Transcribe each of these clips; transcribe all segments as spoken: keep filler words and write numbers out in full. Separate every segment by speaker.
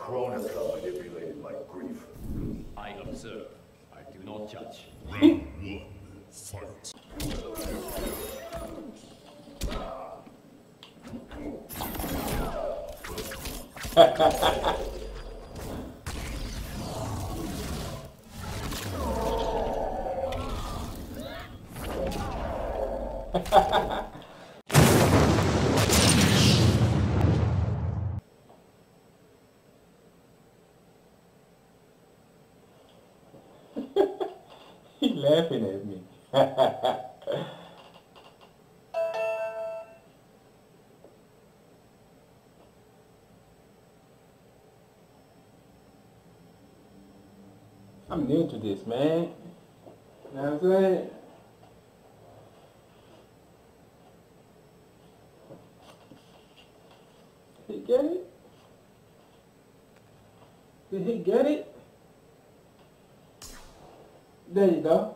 Speaker 1: Kronika manipulated my grief.
Speaker 2: I observe. I do not judge.
Speaker 3: Round one, fight.
Speaker 4: He's laughing at me. I'm new to this, man. You know what I'm saying? Did he get it? Did he get it? There you go.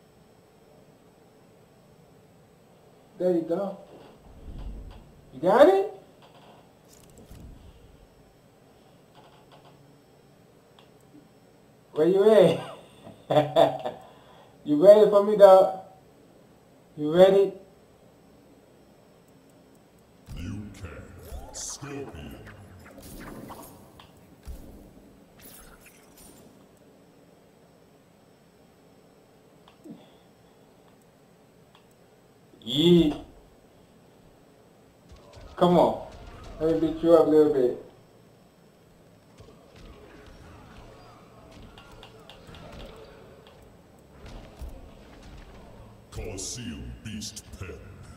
Speaker 4: There you go. You got it? Where you at? You ready for me, dog? You ready?
Speaker 3: Liu Kang, Scorpion.
Speaker 4: Yeah. Come on. Let me beat you up a little bit.
Speaker 3: Colosseum Beast Pen.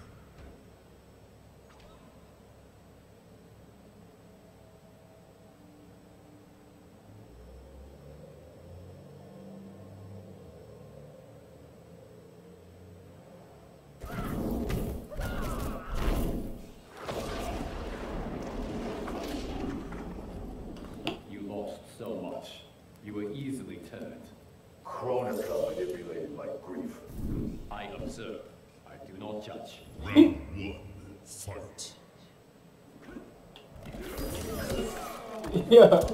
Speaker 2: You lost so much. You were easily turned.
Speaker 1: Kronika manipulated my grief.
Speaker 2: I observe. I do not judge.
Speaker 3: Round one, fight.
Speaker 4: Yeah.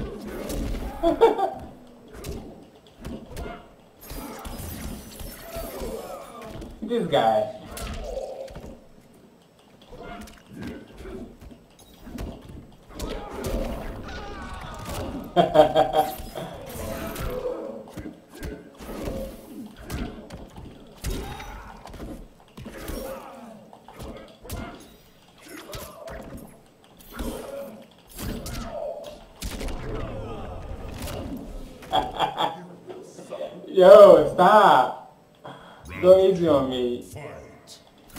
Speaker 4: This guy. Yo, stop. Go easy on me.
Speaker 3: Fight.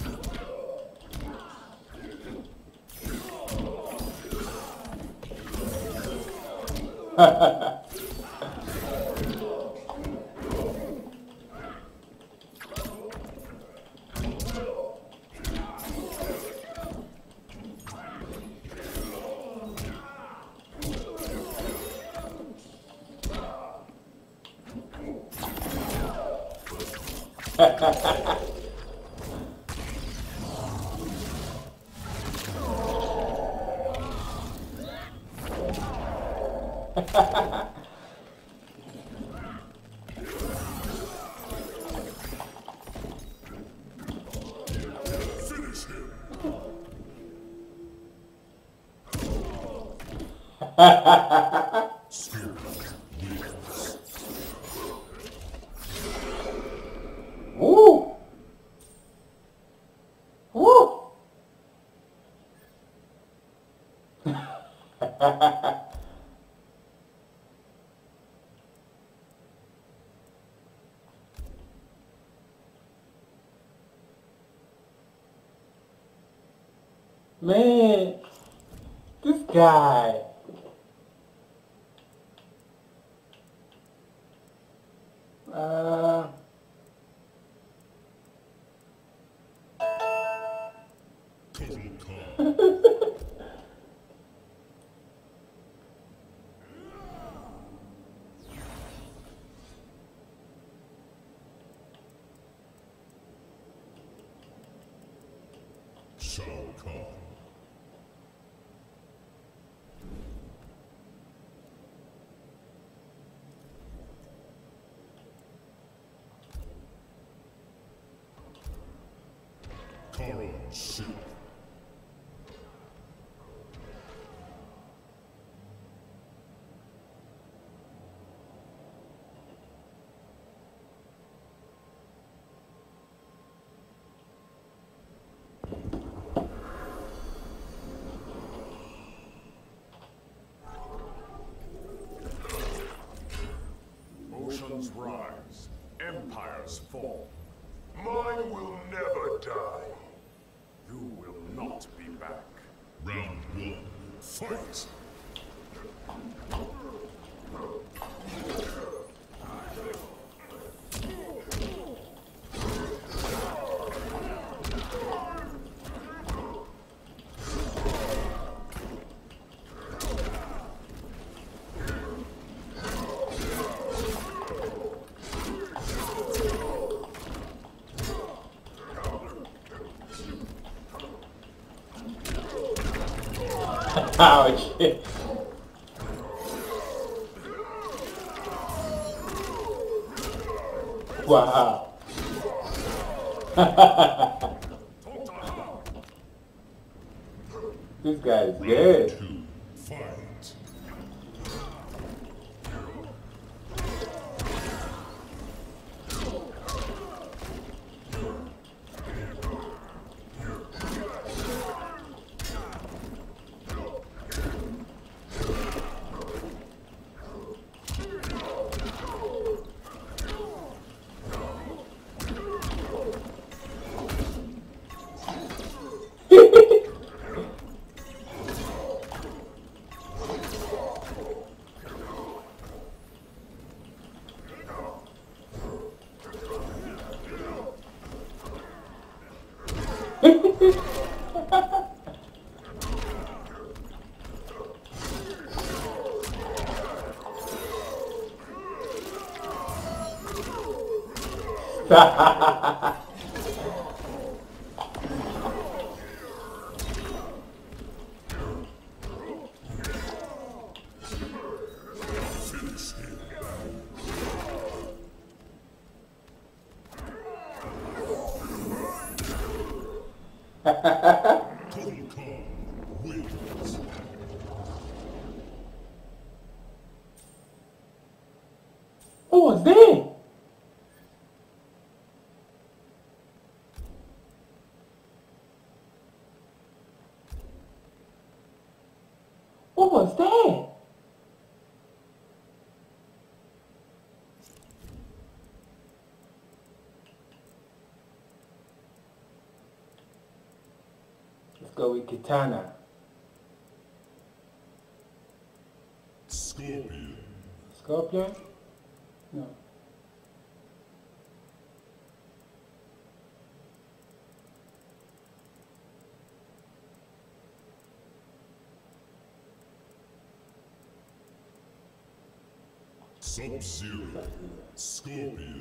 Speaker 3: Finish him. Spirit wins.
Speaker 4: Woo! Woo! Man, this guy. Uh,
Speaker 3: Total Khan. Shao Kahn. Ship.
Speaker 5: Oceans rise, empires fall. Mine will never die. You will not be back.
Speaker 3: Round one. Fight.
Speaker 4: Ouch. Wow. This guy is good.
Speaker 3: Two. Fight. Total Khan wins.
Speaker 4: What was that? What was that? Let's go with Kitana.
Speaker 3: Scorpion.
Speaker 4: Scorpion? No.
Speaker 3: Sub-Zero. Scorpion.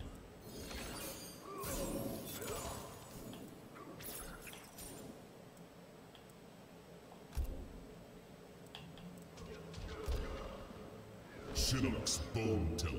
Speaker 3: Shinnok's Bone Temple.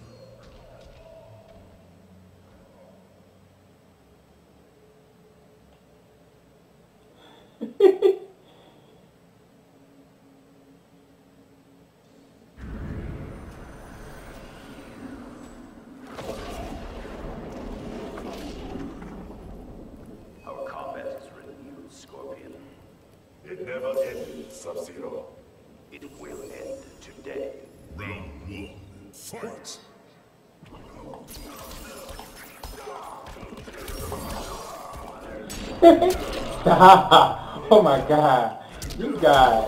Speaker 1: Our combat is renewed, Scorpion. It never ended, Sub-Zero. It will end today.
Speaker 3: Round one. Fight.
Speaker 4: Stop! Oh my god. You guy.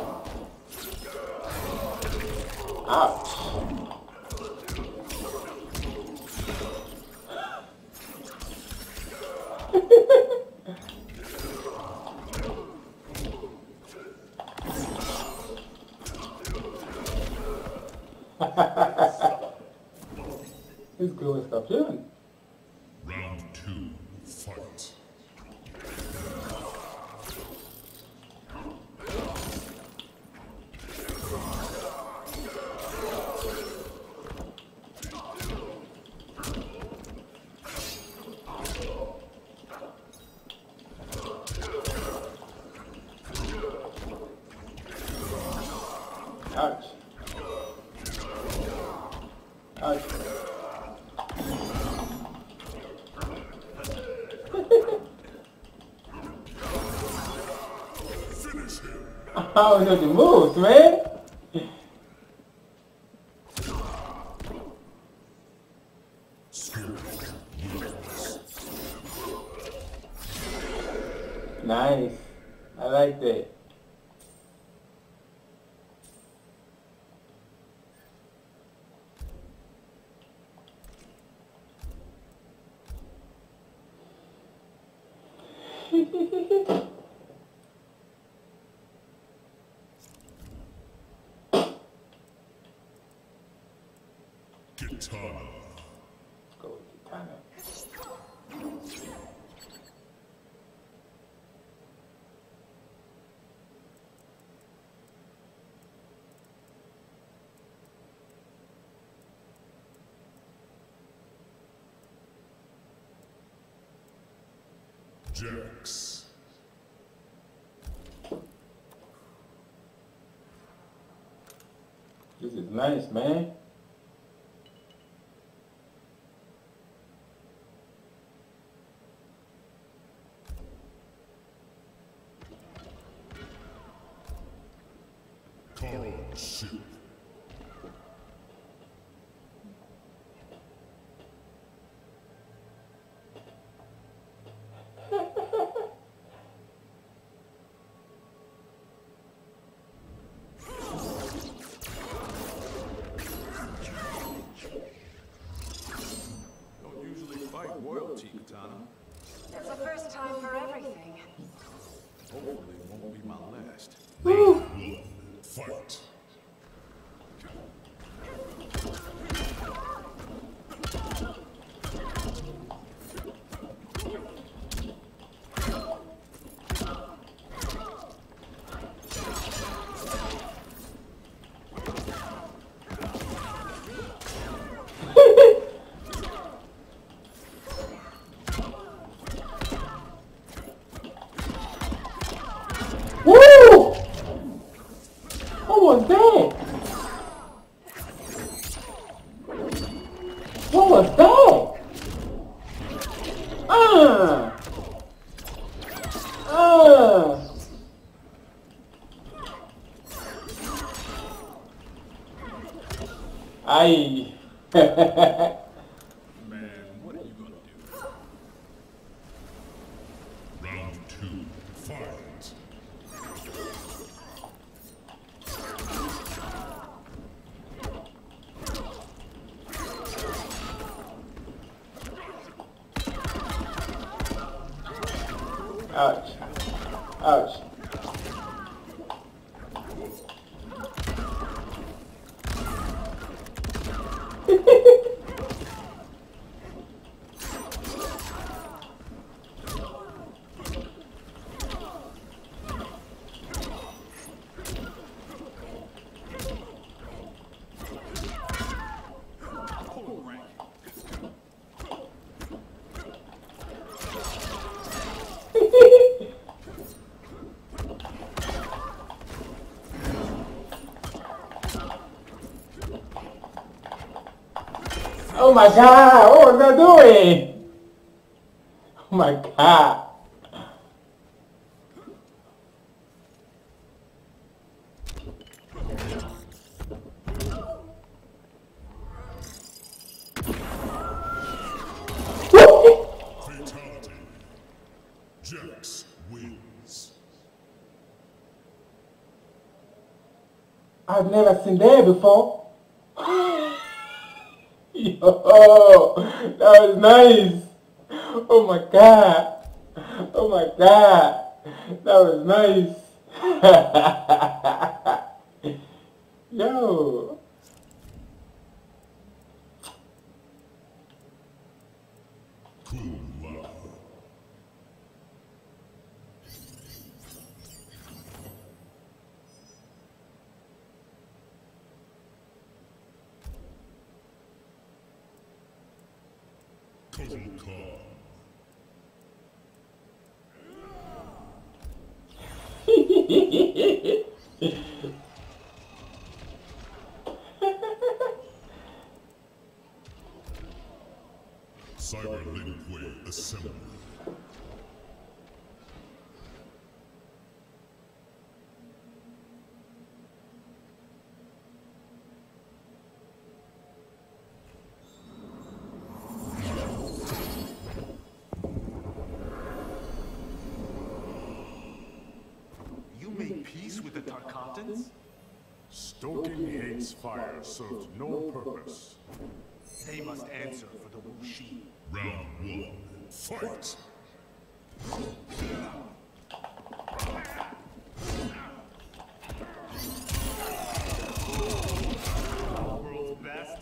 Speaker 4: Ouch. This girl is stop chilling.
Speaker 3: Round two. Fight.
Speaker 4: Ouch. Ouch. I don't know the moves, man. Nice. I like that.
Speaker 3: Kitana.
Speaker 4: Let's go with Kitana.
Speaker 3: Jax.
Speaker 4: This is nice, man.
Speaker 3: Call ship.
Speaker 5: Don't usually fight royalty, Kitana.
Speaker 6: It's the first time for everything.
Speaker 5: Hopefully it won't be my last.
Speaker 3: One. Fight.
Speaker 4: Woo! What was that? What was that? Ah! Ah! Aye.
Speaker 5: Man, what are you gonna do?
Speaker 3: Round two. Fight.
Speaker 4: Ouch. Ouch. Oh my god, what was I doing? Oh my god.
Speaker 3: Fatality. Jax wins.
Speaker 4: I've never seen that before. Yo, that was nice. Oh my god. Oh my god. That was nice. Yo.
Speaker 3: Cool love. Total calm. Cyberlinque assembled.
Speaker 1: You made peace with the Tarkatans?
Speaker 3: Stoking hate's fire served no purpose.
Speaker 1: They must answer for the Wu Shi.
Speaker 3: Round one, fight!
Speaker 1: World's best.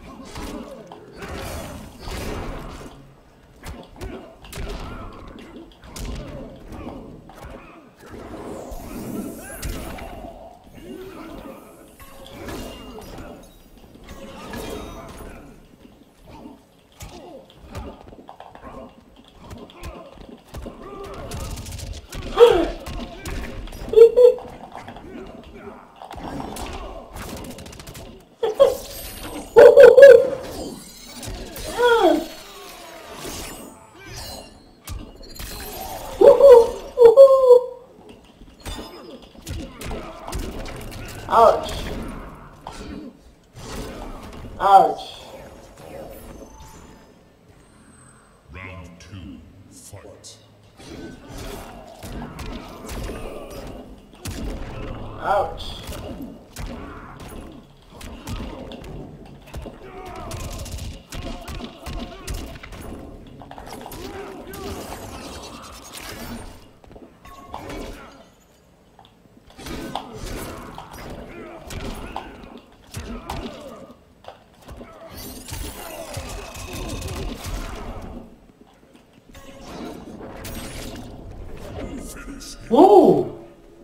Speaker 4: Ouch. Ouch.
Speaker 3: Round two, fight.
Speaker 4: Ouch. Woo!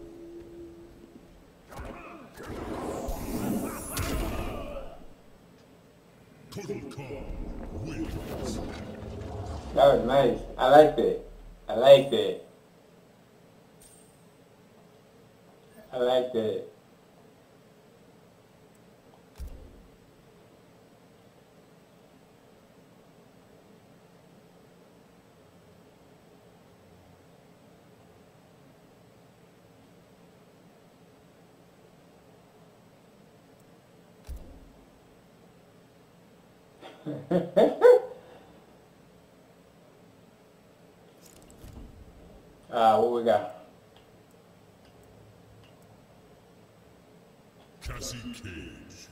Speaker 3: Total Khan wins.
Speaker 4: That was nice. I liked it. I liked it. I liked it. Ah, what we got?
Speaker 3: Cassie Cage.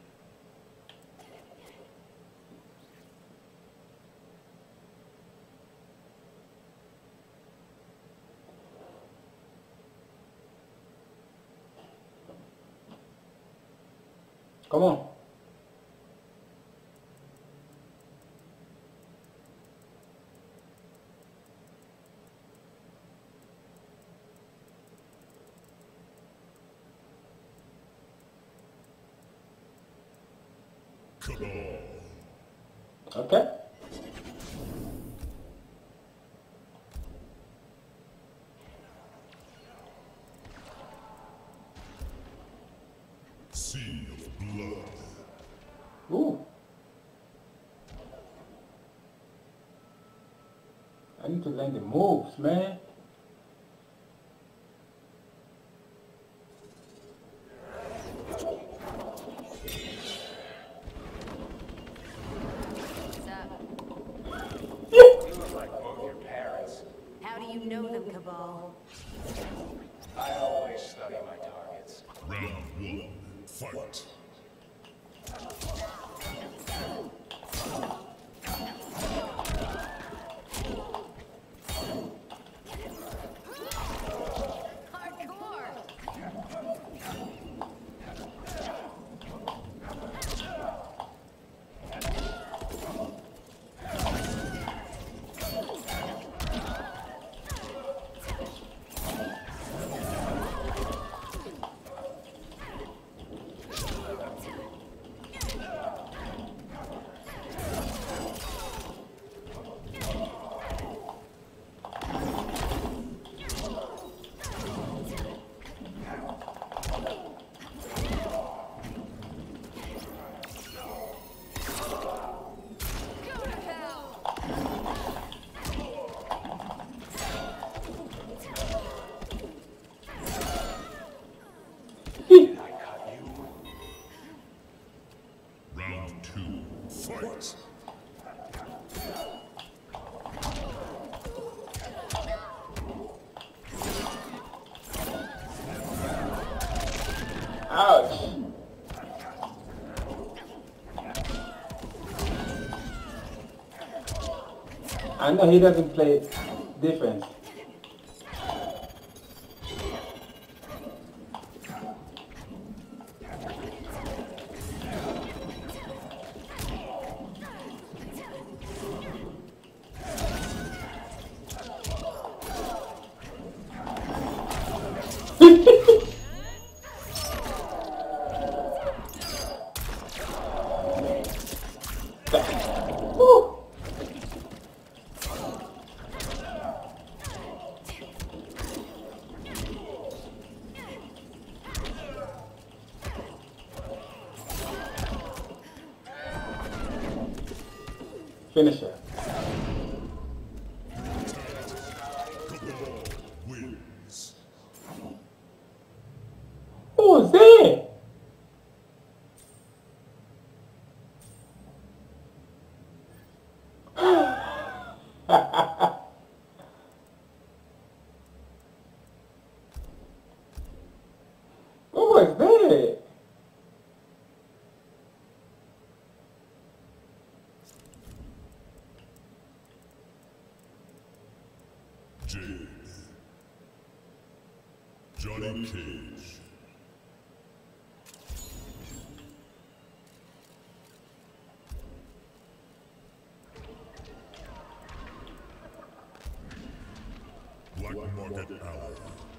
Speaker 4: Come on.
Speaker 3: Cabal.
Speaker 4: Okay.
Speaker 3: Sea of Blood.
Speaker 4: Ooh. I need to learn the moves, man.
Speaker 6: How do you know them, Cabal?
Speaker 1: I always study my targets.
Speaker 3: Round one, fight. two, fight!
Speaker 4: Ouch. I know he doesn't play defense. Woo. Finisher.
Speaker 3: Cabal wins.
Speaker 4: Who's there? Who was that?
Speaker 3: Jade. Johnny Cage. Black Market Alley.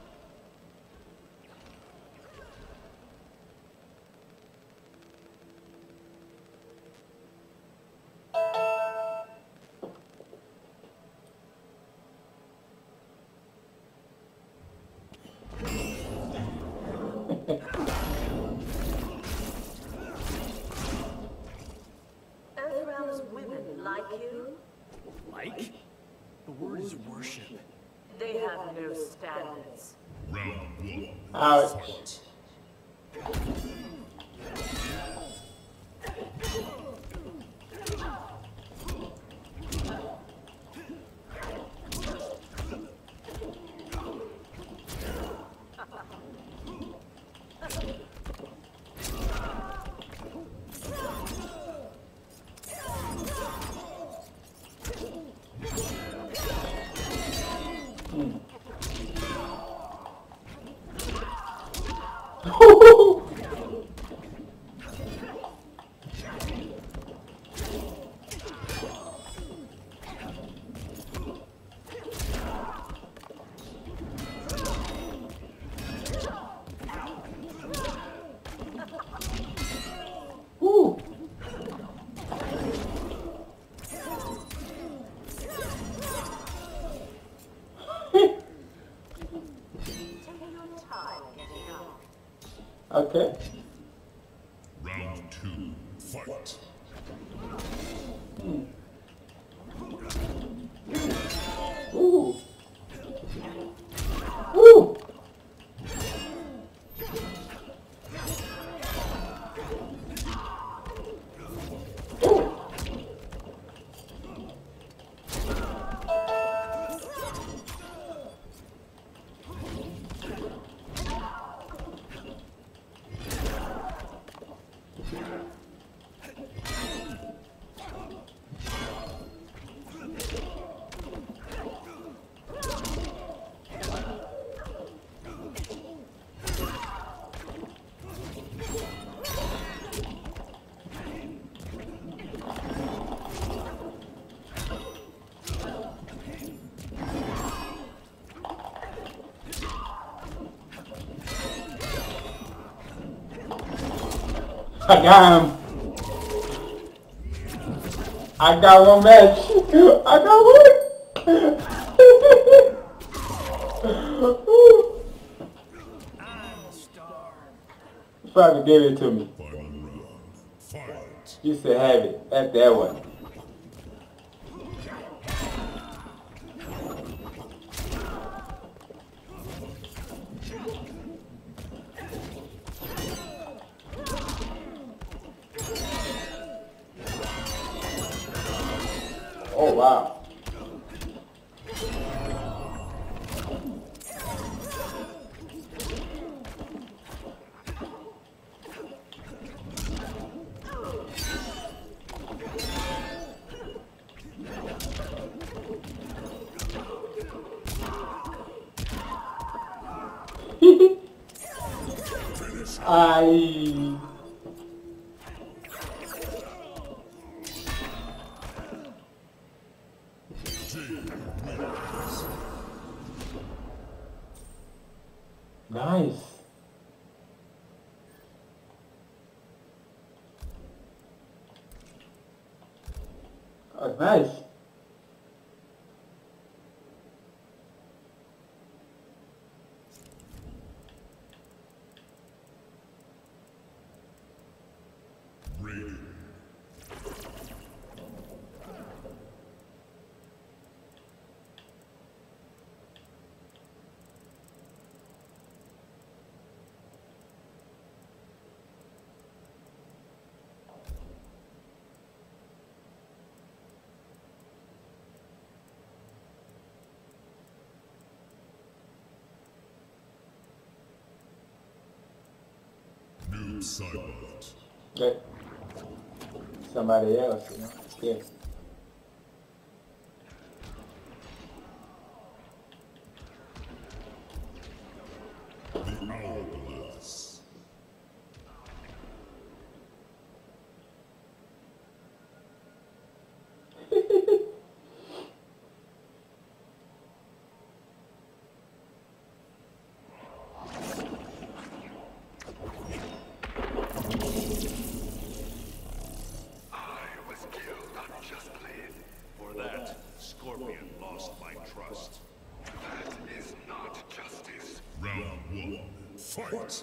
Speaker 7: Earthrealm's women like you?
Speaker 2: Like? The word is worship.
Speaker 7: They have no standards.
Speaker 3: Round one.
Speaker 4: Ouch.
Speaker 3: Fight.
Speaker 4: Woo.
Speaker 7: Take your time getting up.
Speaker 4: Okay.
Speaker 3: Round two. Fight.
Speaker 4: Ooh. Woo. I got him. I got one match. I got one. Father gave it to me.
Speaker 3: Final round. Fight.
Speaker 4: You said have it. That's that one. Oh wow. Ay. Nice. Oh, nice.
Speaker 3: Raiden. Noob Saibot.
Speaker 4: Good. Somebody else, you know. Yes.
Speaker 3: The Hourglass.
Speaker 1: For that, Scorpion lost my trust. That is not justice.
Speaker 3: Round one. Fight!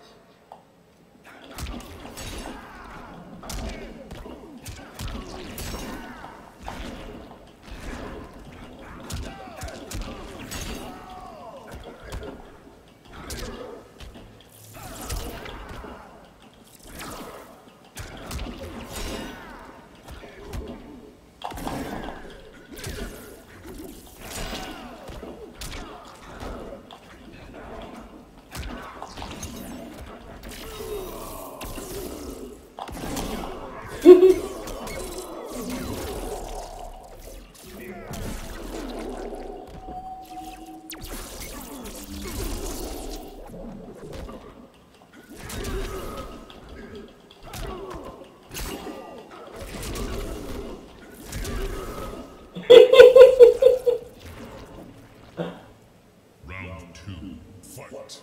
Speaker 3: Round two. Fight!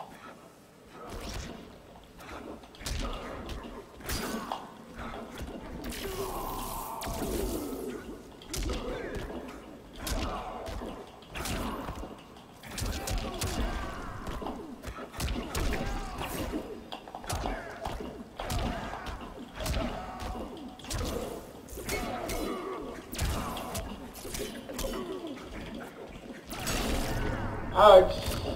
Speaker 4: Ouch.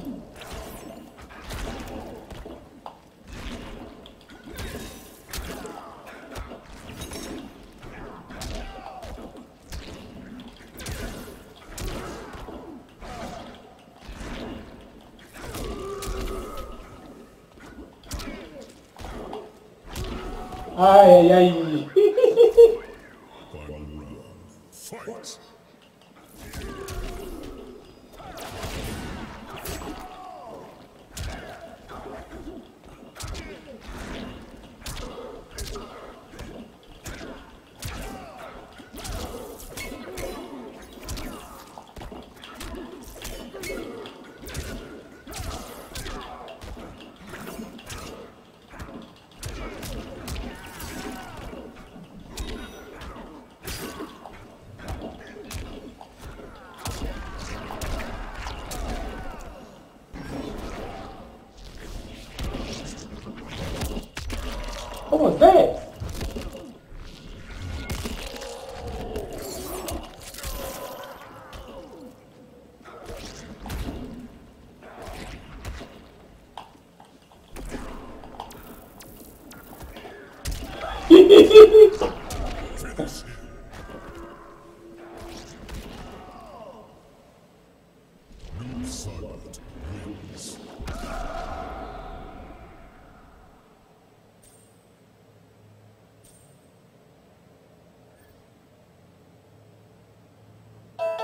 Speaker 4: Ay, ay, ay.
Speaker 3: Final round. Fight!
Speaker 4: What was that?
Speaker 3: Finish him.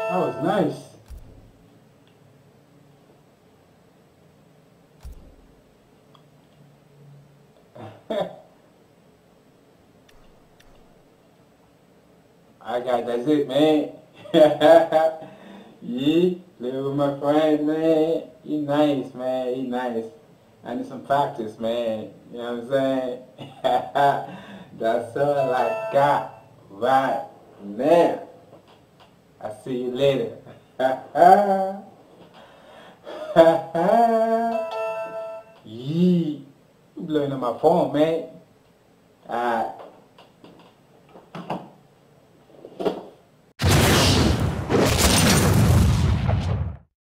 Speaker 4: That was nice. Alright guys, that's it, man. Yeah, live with my friend, man. He nice, man. He nice. I need some practice, man. You know what I'm saying? That's all I got right now. I'll see you later. Yeah. You blowing up my phone, man. Alright.